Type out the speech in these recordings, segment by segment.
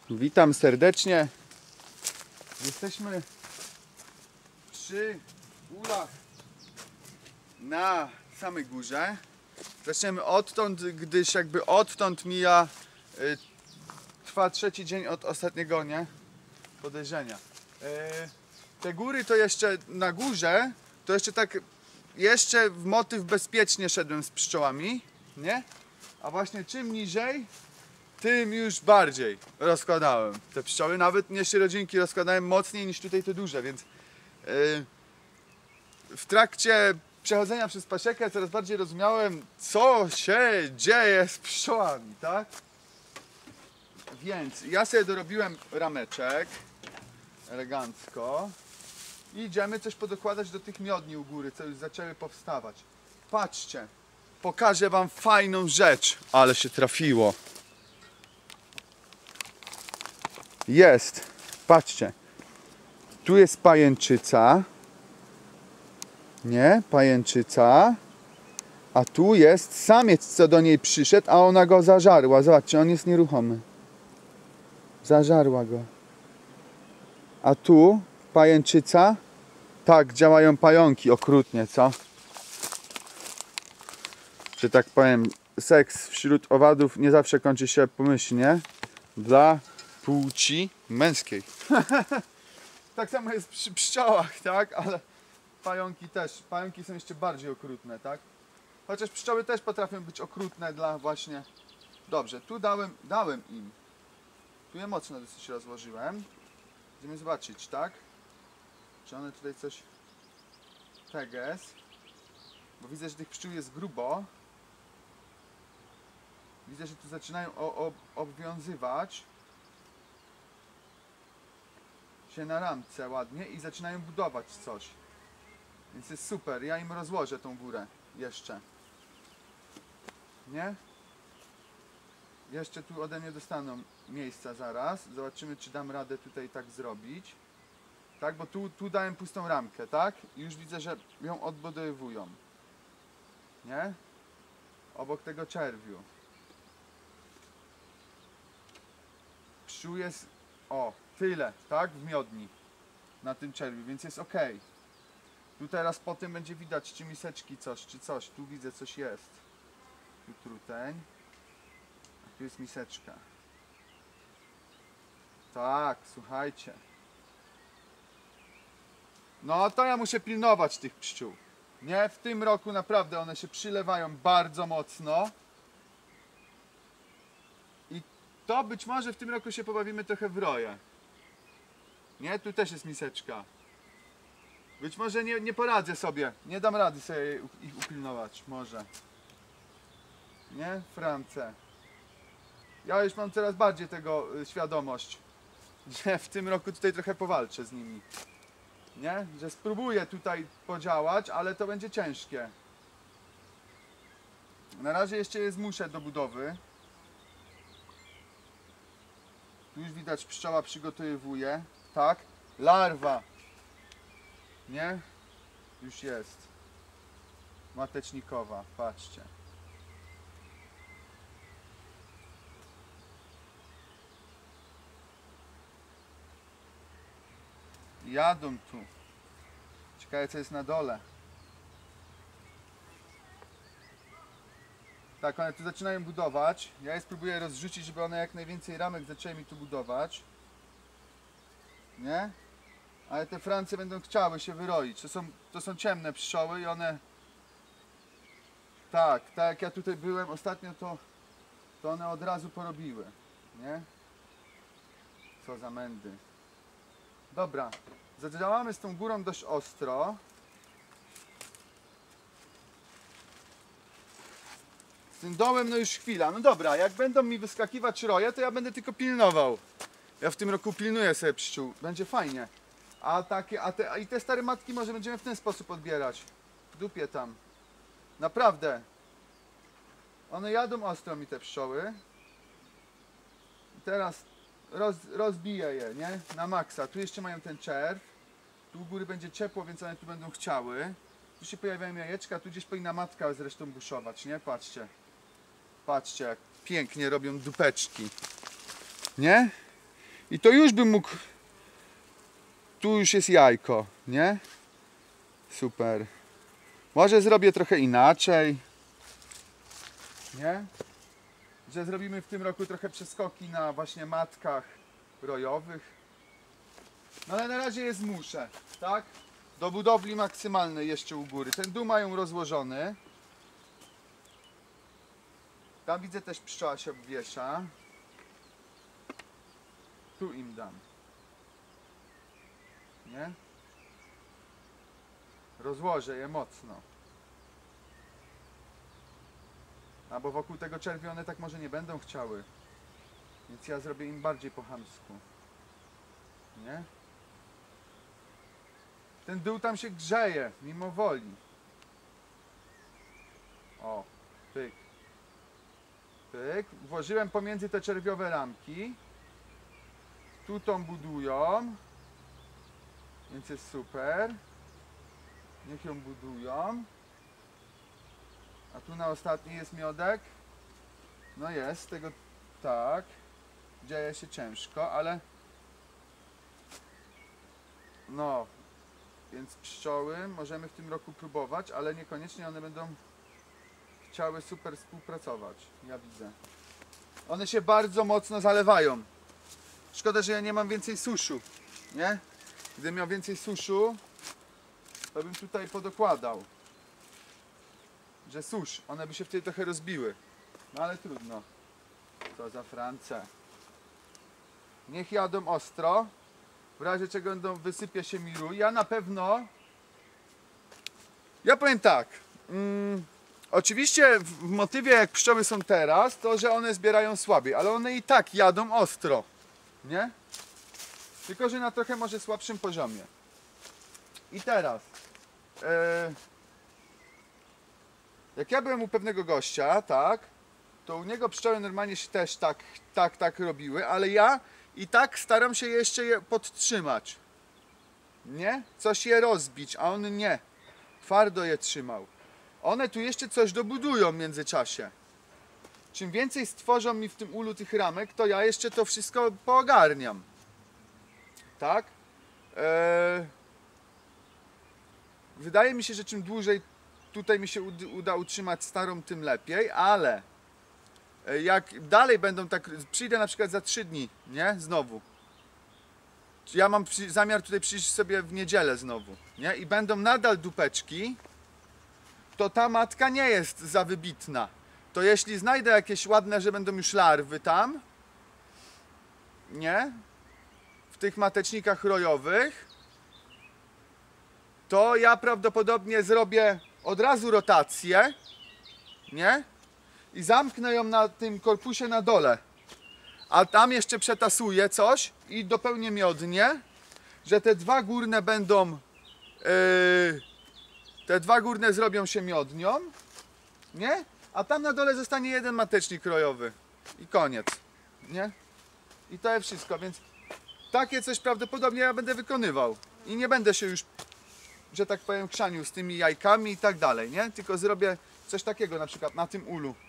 Witam serdecznie. Jesteśmy przy ulach na samej górze. Zaczniemy odtąd, gdyż jakby odtąd mija trwa trzeci dzień od ostatniego podejrzenia. Te góry to jeszcze na górze, to jeszcze tak jeszcze w motyw bezpiecznie szedłem z pszczołami, nie? A właśnie czym niżej, tym już bardziej rozkładałem te pszczoły. Nawet jeszcze rodzinki rozkładałem mocniej niż tutaj te duże, więc w trakcie przechodzenia przez pasiekę coraz bardziej rozumiałem, co się dzieje z pszczołami, tak? Więc ja sobie dorobiłem rameczek elegancko i idziemy coś podokładać do tych miodni u góry, co już zaczęły powstawać. Patrzcie, pokażę wam fajną rzecz, ale się trafiło. Jest, patrzcie, tu jest pajęczyca, nie, pajęczyca, a tu jest samiec, co do niej przyszedł, a ona go zażarła. Zobaczcie, on jest nieruchomy. Zażarła go. A tu pajęczyca, tak działają pająki okrutnie, co? Że tak powiem, seks wśród owadów nie zawsze kończy się pomyślnie dla płci męskiej. Tak samo jest przy pszczołach, tak? Ale pająki też. Pająki są jeszcze bardziej okrutne, tak? Chociaż pszczoły też potrafią być okrutne dla właśnie... Dobrze, tu dałem im. Tu je mocno dosyć rozłożyłem. Będziemy zobaczyć, tak? Czy one tutaj coś... Teges. Bo widzę, że tych pszczół jest grubo. Widzę, że tu zaczynają obwiązywać się na ramce ładnie i zaczynają budować coś. Więc jest super. Ja im rozłożę tą górę jeszcze. Nie? Jeszcze tu ode mnie dostaną miejsca zaraz. Zobaczymy, czy dam radę tutaj tak zrobić. Tak, bo tu dałem pustą ramkę, tak? I już widzę, że ją odbudowują. Nie? Obok tego czerwiu. Pszczół jest, o, tyle, tak? W miodni. Na tym czerwiu, więc jest ok. Tu teraz po tym będzie widać, czy miseczki coś, czy coś. Tu widzę, coś jest. Tu truteń. A tu jest miseczka. Tak, słuchajcie. No to ja muszę pilnować tych pszczół. Nie, w tym roku naprawdę one się przylewają bardzo mocno. I to być może w tym roku się pobawimy trochę w roje. Nie, tu też jest miseczka. Być może nie poradzę sobie. Nie dam rady sobie ich upilnować. Może. Nie? France. Ja już mam coraz bardziej tego świadomość. Że w tym roku tutaj trochę powalczę z nimi. Nie? Że spróbuję tutaj podziałać, ale to będzie ciężkie. Na razie jeszcze je zmuszę do budowy. Tu już widać, pszczoła przygotowuje. Tak? Larwa. Nie? Już jest. Matecznikowa. Patrzcie. Jadą tu. Ciekawe, co jest na dole. Tak, one tu zaczynają budować. Ja je spróbuję rozrzucić, żeby one jak najwięcej ramek zaczęły mi tu budować. Nie? Ale te France będą chciały się wyroić. To są ciemne pszczoły i one... Tak jak ja tutaj byłem ostatnio, to one od razu porobiły. Nie? Co za mędy. Dobra, zadziałamy z tą górą dość ostro. Z tym dołem no już chwila. No dobra, jak będą mi wyskakiwać roje, to ja będę tylko pilnował. Ja w tym roku pilnuję sobie pszczół. Będzie fajnie. I te stare matki może będziemy w ten sposób odbierać. W dupie tam. Naprawdę. One jadą ostro mi te pszczoły. I teraz rozbiję je, nie? Na maksa. Tu jeszcze mają ten czerw. Tu u góry będzie ciepło, więc one tu będą chciały. Tu się pojawiają jajeczka, tu gdzieś powinna matka zresztą buszować, nie? Patrzcie. Patrzcie, jak pięknie robią dupeczki. Nie? I to już bym mógł... Tu już jest jajko, nie? Super. Może zrobię trochę inaczej. Nie? Że zrobimy w tym roku trochę przeskoki na właśnie matkach rojowych. No ale na razie je zmuszę, tak? Do budowli maksymalnej jeszcze u góry. Ten dół mają rozłożony. Tam widzę też pszczoła się obwiesza. Tu im dam. Nie? Rozłożę je mocno. A bo wokół tego czerwione tak może nie będą chciały. Więc ja zrobię im bardziej po chamsku. Nie? Ten dół tam się grzeje, mimo woli. O, pyk. Pyk. Włożyłem pomiędzy te czerwiowe ramki. Tu tą budują. Więc jest super. Niech ją budują. A tu na ostatni jest miodek. No jest, tego tak. Dzieje się ciężko, ale... No. Więc pszczoły możemy w tym roku próbować, ale niekoniecznie one będą chciały super współpracować. Ja widzę. One się bardzo mocno zalewają. Szkoda, że ja nie mam więcej suszu. Nie? Gdybym miał więcej suszu, to bym tutaj podokładał. Że susz, one by się wtedy trochę rozbiły. No ale trudno. Co za France. Niech jadą ostro. W razie czego wysypie się mi rój. Ja na pewno... Ja powiem tak. Oczywiście w motywie jak pszczoły są teraz, to że one zbierają słabiej. Ale one i tak jadą ostro. Nie? Tylko że na trochę może słabszym poziomie. I teraz... Jak ja byłem u pewnego gościa, tak, to u niego pszczoły normalnie się też tak robiły, ale ja i tak staram się jeszcze je podtrzymać. Nie? Coś je rozbić, a on nie. Twardo je trzymał. One tu jeszcze coś dobudują w międzyczasie. Czym więcej stworzą mi w tym ulu tych ramek, to ja jeszcze to wszystko poogarniam. Tak? Wydaje mi się, że czym dłużej tutaj mi się uda utrzymać starą, tym lepiej, ale jak dalej będą tak, przyjdę na przykład za 3 dni, nie? Znowu. Ja mam zamiar tutaj przyjść sobie w niedzielę znowu, nie? I będą nadal dupeczki, to ta matka nie jest za wybitna. To jeśli znajdę jakieś ładne, że będą już larwy tam, nie? W tych matecznikach rojowych, to ja prawdopodobnie zrobię od razu rotację, nie? I zamknę ją na tym korpusie na dole. A tam jeszcze przetasuję coś i dopełnię miodnie, że te dwa górne będą... te dwa górne zrobią się miodnią, nie? A tam na dole zostanie jeden matecznik rojowy. I koniec, nie? I to jest wszystko, więc takie coś prawdopodobnie ja będę wykonywał. I nie będę się już, że tak powiem, chrzanił z tymi jajkami i tak dalej, nie? Tylko zrobię coś takiego na przykład na tym ulu.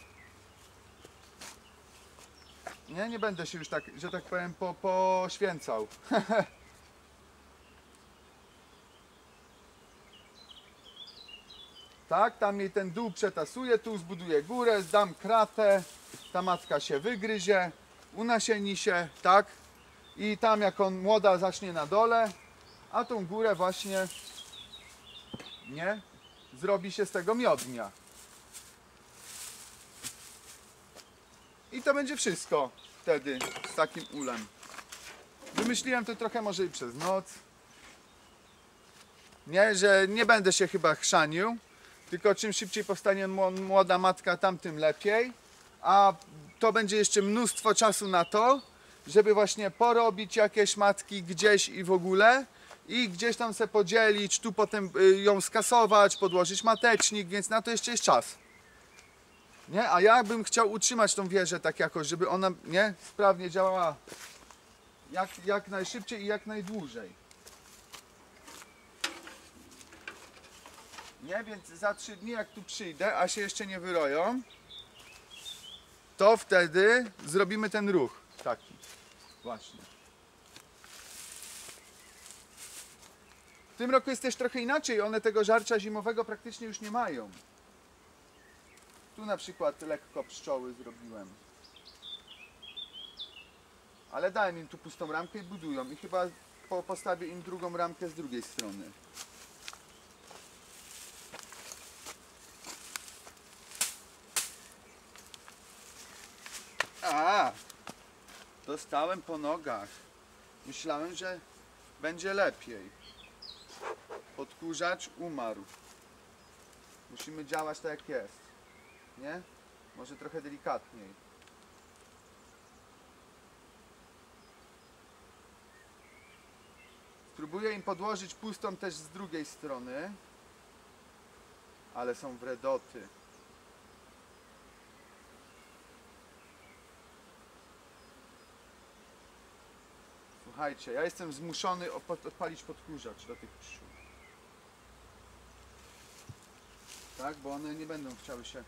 Nie będę się już tak, że tak powiem, poświęcał. Tak, tam jej ten dół przetasuję, tu zbuduję górę, zdam kratę, ta matka się wygryzie, unasieni się, tak? I tam jak on młoda zacznie na dole, a tą górę właśnie, nie? Zrobi się z tego miodnia. I to będzie wszystko wtedy z takim ulem. Wymyśliłem to trochę może i przez noc. Nie, że nie będę się chyba chrzanił. Tylko czym szybciej powstanie młoda matka, tam tym lepiej. A to będzie jeszcze mnóstwo czasu na to, żeby właśnie porobić jakieś matki gdzieś i w ogóle. I gdzieś tam se podzielić, tu potem ją skasować, podłożyć matecznik, więc na to jeszcze jest czas. Nie? A ja bym chciał utrzymać tą wieżę tak jakoś, żeby ona, nie, sprawnie działała jak najszybciej i jak najdłużej. Nie, więc za 3 dni jak tu przyjdę, a się jeszcze nie wyroją, to wtedy zrobimy ten ruch taki właśnie. tym roku jest też trochę inaczej, one tego żarcia zimowego praktycznie już nie mają. Tu na przykład lekko pszczoły zrobiłem. Ale dałem im tu pustą ramkę i budują. I chyba postawię im drugą ramkę z drugiej strony. A, dostałem po nogach. Myślałem, że będzie lepiej. Odkurzacz umarł. Musimy działać tak jak jest. Nie? Może trochę delikatniej. Spróbuję im podłożyć pustą też z drugiej strony. Ale są wredoty. Słuchajcie, ja jestem zmuszony odpalić podkurzacz do tych pszczół. Tak, bo one nie będą chciały się...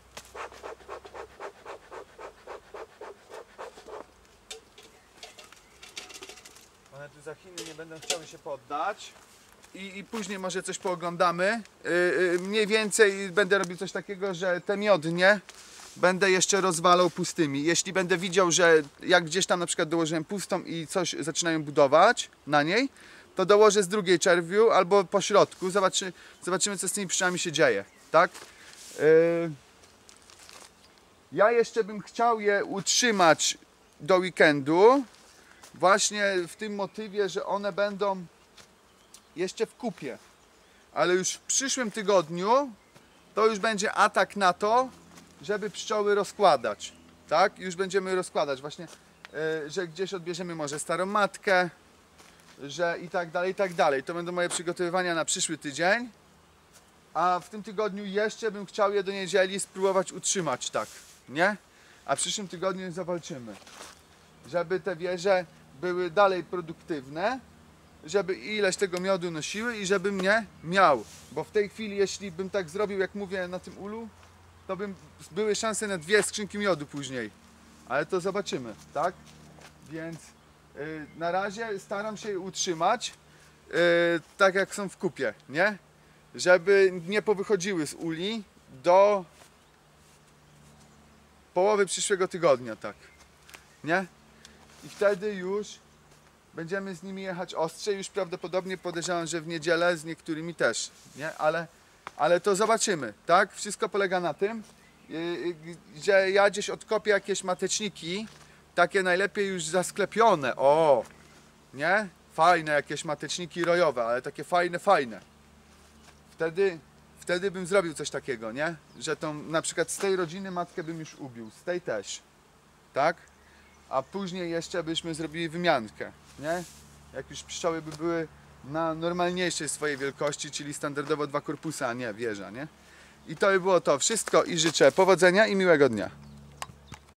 One tu za Chiny nie będą chciały się poddać. I później może coś pooglądamy. Mniej więcej będę robił coś takiego, że te miodnie będę jeszcze rozwalał pustymi. Jeśli będę widział, że jak gdzieś tam na przykład dołożyłem pustą i coś zaczynają budować na niej, to dołożę z drugiej czerwiu albo po środku. Zobaczymy, co z tymi pszczołami się dzieje. Tak? Ja jeszcze bym chciał je utrzymać do weekendu. Właśnie w tym motywie, że one będą jeszcze w kupie. Ale już w przyszłym tygodniu to już będzie atak na to, żeby pszczoły rozkładać. Tak? Już będziemy rozkładać właśnie, że gdzieś odbierzemy może starą matkę, że i tak dalej, i tak dalej. To będą moje przygotowywania na przyszły tydzień. A w tym tygodniu jeszcze bym chciał je do niedzieli spróbować utrzymać tak, nie? A w przyszłym tygodniu zawalczymy. Żeby te wieże były dalej produktywne, żeby ileś tego miodu nosiły i żebym mnie miał. Bo w tej chwili, jeśli bym tak zrobił, jak mówię na tym ulu, to były szanse na 2 skrzynki miodu później. Ale to zobaczymy, tak? Więc na razie staram się je utrzymać tak jak są w kupie, nie? Żeby nie powychodziły z uli do połowy przyszłego tygodnia, tak? Nie? I wtedy już będziemy z nimi jechać ostrzej, już prawdopodobnie podejrzewam, że w niedzielę z niektórymi też, nie? Ale to zobaczymy, tak? Wszystko polega na tym, że ja gdzieś odkopię jakieś mateczniki, takie najlepiej już zasklepione, o, nie? Fajne jakieś mateczniki rojowe, ale takie fajne. Wtedy bym zrobił coś takiego, nie? Że tą, na przykład z tej rodziny matkę bym już ubił, z tej też, tak? A później jeszcze byśmy zrobili wymiankę, nie? Jak już pszczoły by były na normalniejszej swojej wielkości, czyli standardowo 2 korpusy, a nie wieża, nie? I to by było to wszystko i życzę powodzenia i miłego dnia.